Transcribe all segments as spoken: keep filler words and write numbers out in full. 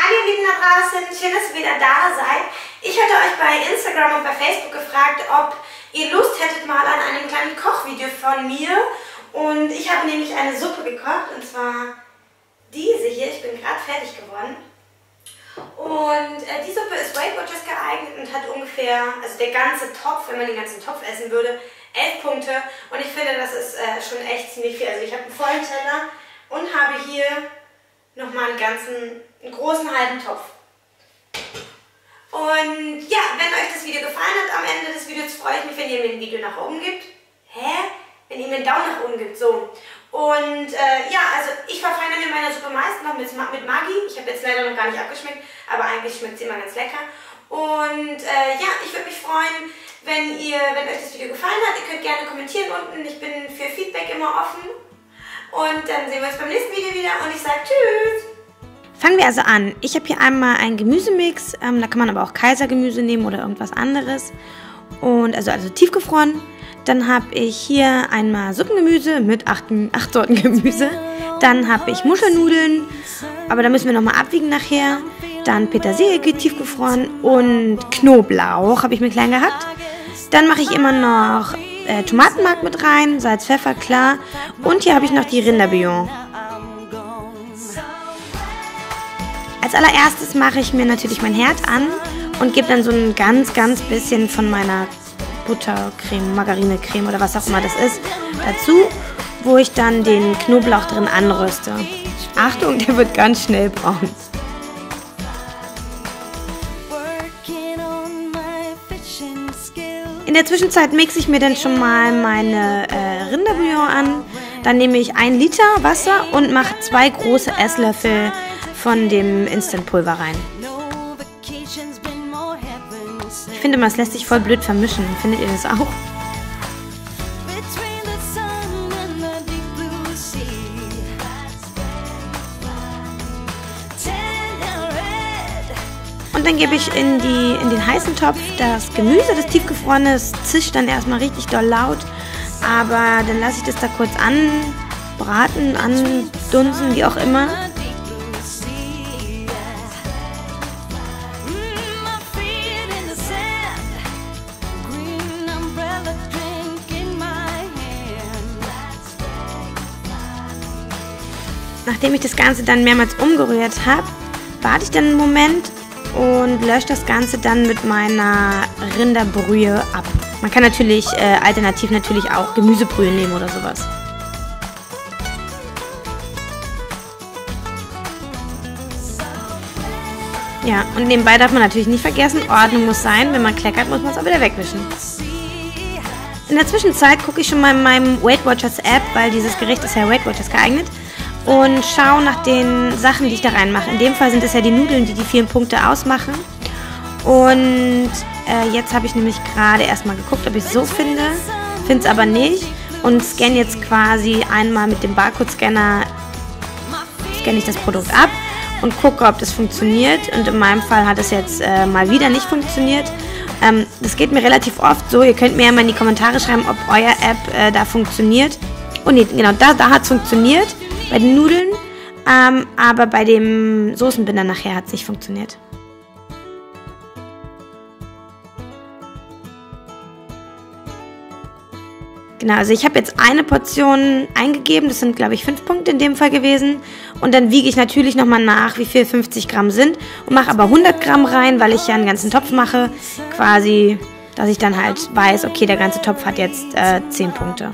Hallo ihr Lieben da draußen, schön, dass ihr wieder da seid. Ich hatte euch bei Instagram und bei Facebook gefragt, ob ihr Lust hättet mal an einem kleinen Kochvideo von mir. Und ich habe nämlich eine Suppe gekocht, und zwar diese hier. Ich bin gerade fertig geworden. Und äh, die Suppe ist Weight Watchers geeignet und hat ungefähr, also der ganze Topf, wenn man den ganzen Topf essen würde, elf Punkte. Und ich finde, das ist äh, schon echt ziemlich viel. Also ich habe einen vollen Teller und habe hier nochmal einen ganzen, einen großen halben Topf. Und ja, wenn euch das Video gefallen hat, am Ende des Videos freue ich mich, wenn ihr mir ein Video nach oben gibt. Hä? Wenn ihr mir einen Daumen nach oben gibt, so. Und äh, ja, also ich verfeinere mir meine Suppe meist noch mit, mit Maggi. Ich habe jetzt leider noch gar nicht abgeschmeckt, aber eigentlich schmeckt sie immer ganz lecker. Und äh, ja, ich würde mich freuen, wenn ihr, wenn euch das Video gefallen hat. Ihr könnt gerne kommentieren unten. Ich bin für Feedback immer offen. Und dann sehen wir uns beim nächsten Video wieder und ich sage tschüss. Fangen wir also an. Ich habe hier einmal einen Gemüsemix. Ähm, da kann man aber auch Kaisergemüse nehmen oder irgendwas anderes. Und also, also tiefgefroren. Dann habe ich hier einmal Suppengemüse mit acht, acht Sorten Gemüse. Dann habe ich Muschelnudeln, aber da müssen wir nochmal abwiegen nachher. Dann Petersilie tiefgefroren und Knoblauch habe ich mir klein gehackt. Dann mache ich immer noch äh, Tomatenmark mit rein, Salz, Pfeffer, klar. Und hier habe ich noch die Rinderbouillon. Als allererstes mache ich mir natürlich mein Herd an und gebe dann so ein ganz, ganz bisschen von meiner Buttercreme, Margarinecreme oder was auch immer das ist, dazu, wo ich dann den Knoblauch drin anröste. Achtung, der wird ganz schnell braun. In der Zwischenzeit mixe ich mir dann schon mal meine äh, Rinderbouillon an. Dann nehme ich ein Liter Wasser und mache zwei große Esslöffel von dem Instant-Pulver rein. Ich finde, man lässt sich voll blöd vermischen. Findet ihr das auch? Und dann gebe ich in, die, in den heißen Topf das Gemüse, das tiefgefrorene. Es zischt dann erstmal richtig doll laut. Aber dann lasse ich das da kurz anbraten, andunsen, wie auch immer. Nachdem ich das Ganze dann mehrmals umgerührt habe, warte ich dann einen Moment und lösche das Ganze dann mit meiner Rinderbrühe ab. Man kann natürlich äh, alternativ natürlich auch Gemüsebrühe nehmen oder sowas. Ja, und nebenbei darf man natürlich nicht vergessen, Ordnung muss sein. Wenn man kleckert, muss man es auch wieder wegwischen. In der Zwischenzeit gucke ich schon mal in meinem Weight Watchers App, weil dieses Gericht ist ja Weight Watchers geeignet, und schaue nach den Sachen, die ich da reinmache. In dem Fall sind es ja die Nudeln, die die vielen Punkte ausmachen. Und äh, jetzt habe ich nämlich gerade erstmal geguckt, ob ich es so finde. Finde es aber nicht. Und scanne jetzt quasi einmal mit dem Barcode-Scanner, scanne ich das Produkt ab und gucke, ob das funktioniert. Und in meinem Fall hat es jetzt äh, mal wieder nicht funktioniert. Ähm, das geht mir relativ oft so. Ihr könnt mir ja mal in die Kommentare schreiben, ob euer App äh, da funktioniert. Oh ne, genau, da, da hat es funktioniert. Bei den Nudeln, ähm, aber bei dem Soßenbinder nachher hat es nicht funktioniert. Genau, also ich habe jetzt eine Portion eingegeben, das sind glaube ich fünf Punkte in dem Fall gewesen. Und dann wiege ich natürlich nochmal nach, wie viel fünfzig Gramm sind und mache aber hundert Gramm rein, weil ich ja einen ganzen Topf mache, quasi, dass ich dann halt weiß, okay, der ganze Topf hat jetzt äh, zehn Punkte.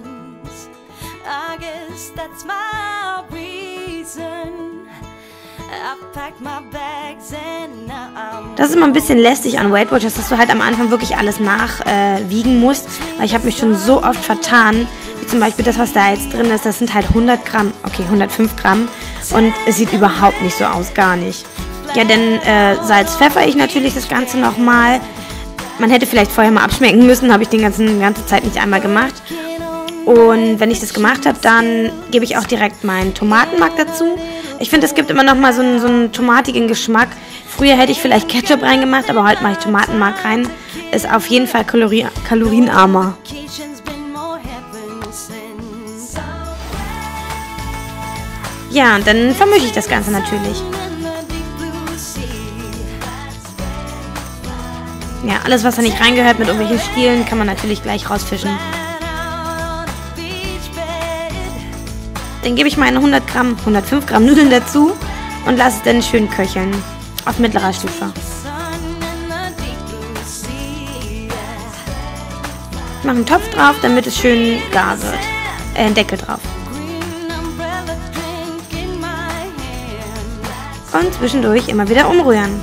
Das ist immer ein bisschen lästig an Weight Watchers, dass du halt am Anfang wirklich alles nachwiegen äh, musst, weil ich habe mich schon so oft vertan, wie zum Beispiel das, was da jetzt drin ist, das sind halt hundert Gramm, okay, hundertfünf Gramm, und es sieht überhaupt nicht so aus, gar nicht. Ja, dann äh, Salz, Pfeffer ich natürlich das Ganze nochmal. Man hätte vielleicht vorher mal abschmecken müssen, habe ich den ganzen, die ganze Zeit nicht einmal gemacht. Und wenn ich das gemacht habe, dann gebe ich auch direkt meinen Tomatenmark dazu. Ich finde, es gibt immer noch mal so einen, so einen tomatigen Geschmack. Früher hätte ich vielleicht Ketchup reingemacht, aber heute mache ich Tomatenmark rein. Ist auf jeden Fall kalori kalorienarmer. Ja, und dann vermische ich das Ganze natürlich. Ja, alles, was da nicht reingehört mit irgendwelchen Stielen, kann man natürlich gleich rausfischen. Dann gebe ich meine hundert Gramm, hundertfünf Gramm Nudeln dazu und lasse es dann schön köcheln. Auf mittlerer Stufe. Ich mache einen Topf drauf, damit es schön gar wird. Äh, Deckel drauf. Und zwischendurch immer wieder umrühren.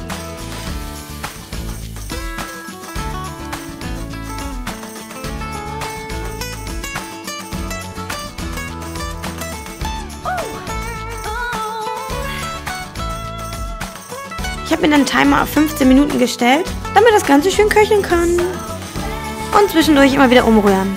Ich habe mir dann einen Timer auf fünfzehn Minuten gestellt, damit das Ganze schön köcheln kann. Und zwischendurch immer wieder umrühren.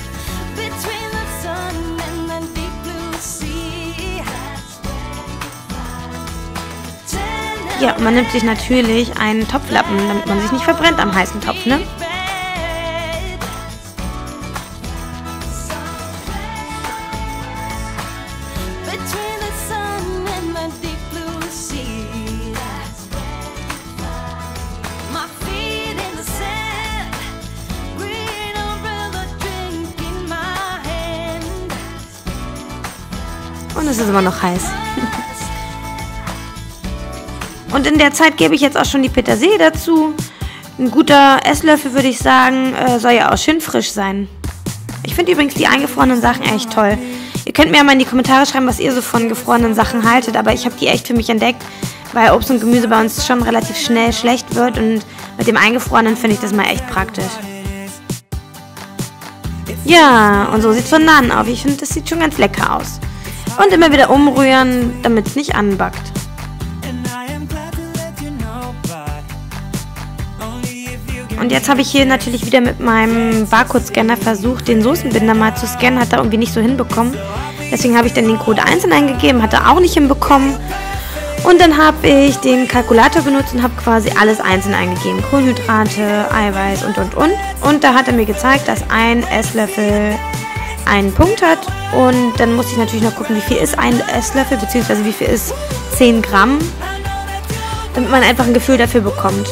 Ja, und man nimmt sich natürlich einen Topflappen, damit man sich nicht verbrennt am heißen Topf, ne? Und es ist immer noch heiß. Und in der Zeit gebe ich jetzt auch schon die Petersilie dazu. Ein guter Esslöffel, würde ich sagen, soll ja auch schön frisch sein. Ich finde übrigens die eingefrorenen Sachen echt toll. Ihr könnt mir ja mal in die Kommentare schreiben, was ihr so von gefrorenen Sachen haltet. Aber ich habe die echt für mich entdeckt, weil Obst und Gemüse bei uns schon relativ schnell schlecht wird. Und mit dem eingefrorenen finde ich das mal echt praktisch. Ja, und so sieht es von nahen aus. Ich finde, das sieht schon ganz lecker aus. Und immer wieder umrühren, damit es nicht anbackt. Und jetzt habe ich hier natürlich wieder mit meinem Barcode-Scanner versucht, den Soßenbinder mal zu scannen. Hat er irgendwie nicht so hinbekommen. Deswegen habe ich dann den Code einzeln eingegeben, hat er auch nicht hinbekommen. Und dann habe ich den Kalkulator benutzt und habe quasi alles einzeln eingegeben. Kohlenhydrate, Eiweiß und, und, und. Und da hat er mir gezeigt, dass ein Esslöffel einen Punkt hat. Und dann musste ich natürlich noch gucken, wie viel ist ein Esslöffel, beziehungsweise wie viel ist zehn Gramm. Damit man einfach ein Gefühl dafür bekommt.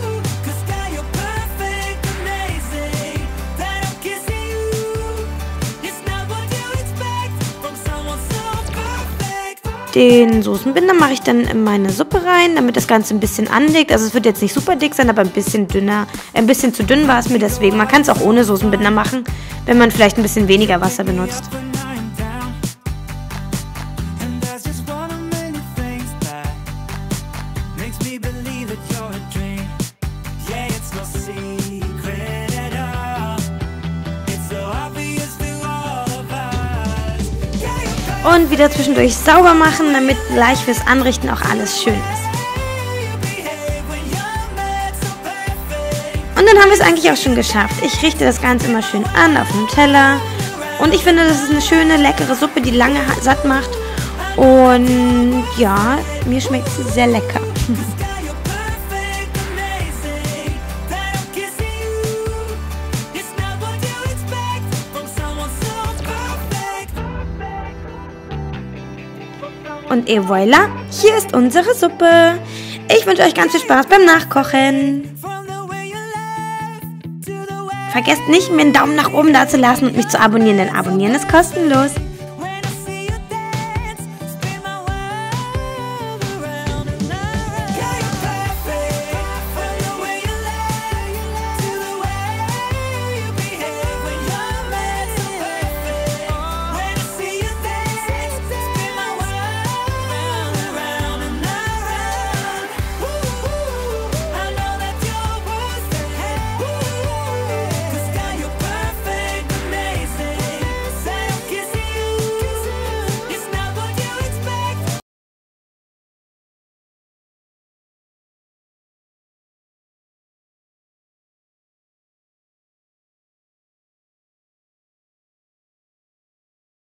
Den Soßenbinder mache ich dann in meine Suppe rein, damit das Ganze ein bisschen anlegt. Also es wird jetzt nicht super dick sein, aber ein bisschen dünner. Ein bisschen zu dünn war es mir deswegen. Man kann es auch ohne Soßenbinder machen, wenn man vielleicht ein bisschen weniger Wasser benutzt. Und wieder zwischendurch sauber machen, damit gleich fürs Anrichten auch alles schön ist. Und dann haben wir es eigentlich auch schon geschafft. Ich richte das Ganze immer schön an auf einem Teller. Und ich finde, das ist eine schöne, leckere Suppe, die lange satt macht. Und ja, mir schmeckt sie sehr lecker. Und et voilà, hier ist unsere Suppe. Ich wünsche euch ganz viel Spaß beim Nachkochen. Vergesst nicht, mir einen Daumen nach oben da zu lassen und mich zu abonnieren, denn abonnieren ist kostenlos.